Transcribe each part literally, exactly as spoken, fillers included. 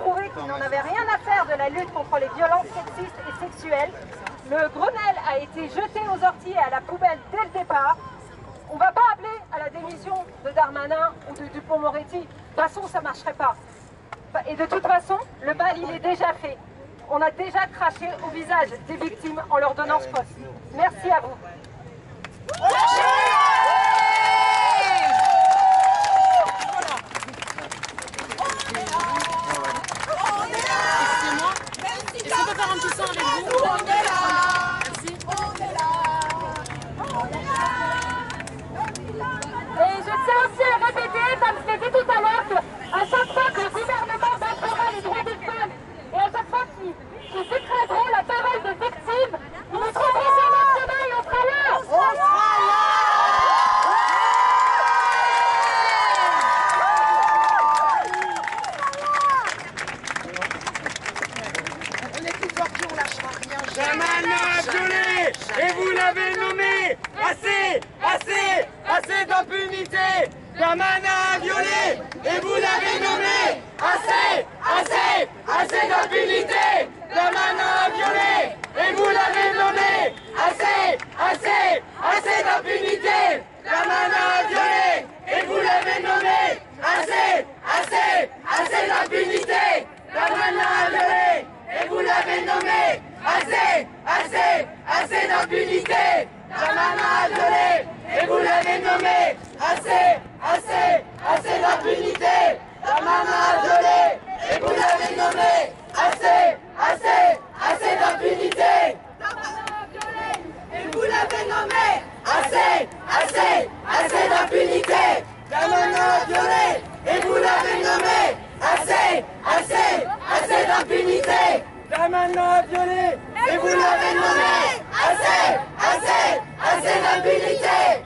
prouvé qu'il n'en avait rien à faire de la lutte contre les violences sexistes et sexuelles. Le Grenelle a été jeté aux orties et à la poubelle dès le départ. On ne va pas appeler à la démission de Darmanin ou de Dupond-Moretti. De toute façon, ça ne marcherait pas. Et de toute façon, le bal, il est déjà fait. On a déjà craché au visage des victimes en leur donnant ce poste. Merci à vous. Est-ce qu'on peut faire un petit son avec vous? On est là. Merci. On est là. On est là. Et je tiens aussi à répéter, comme je l'ai dit tout à l'heure, qu'à chaque fois que le gouvernement battra les droits des femmes, et à chaque fois qu'ils qu écraseront la parole des victimes, ils nous trouveront sur notre chemin et on sera là. On sera là. Darmanin violé et vous l'avez nommé. Assez, assez, assez d'impunité. Darmanin violé et vous l'avez nommé. Assez, assez, assez d'impunité. Darmanin violé et vous l'avez nommé. Assez, assez, assez d'impunité. Darmanin violé et vous l'avez nommé. Assez, assez, assez d'impunité. Darmanin violé et vous l'avez nommé. Assez, assez, assez d'impunité. Darmanin violé et vous l'avez nommé. Assez, assez, assez d'impunité. Darmanin violé et vous l'avez nommé. Assez, assez, assez d'impunité. Darmanin violé et vous l'avez nommé. Assez, assez, assez d'impunité. Darmanin violé et vous l'avez nommé. Assez, assez, assez d'impunité. Darmanin violé et vous l'avez nommé. Assez, assez, assez d'impunité.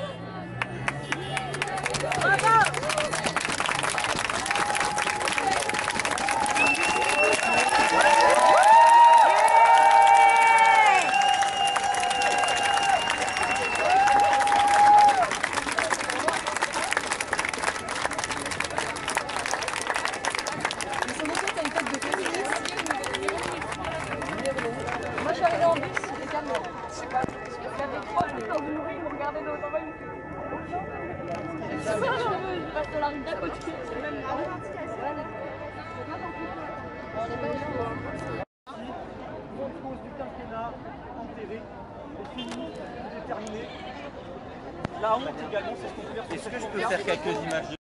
Moi je suis arrivée en bus, c'était calme. Je sais pas, il y avait trois qui sont venus mourir, ils m'ont regardé de haut en bas, ils me disent ça, je reste dans la rue d'à côté. Grande cause du quinquennat enterrée, c'est fini, c'est terminé. La honte également, c'est ce qu'on peut faire. Est-ce que je peux faire quelques images de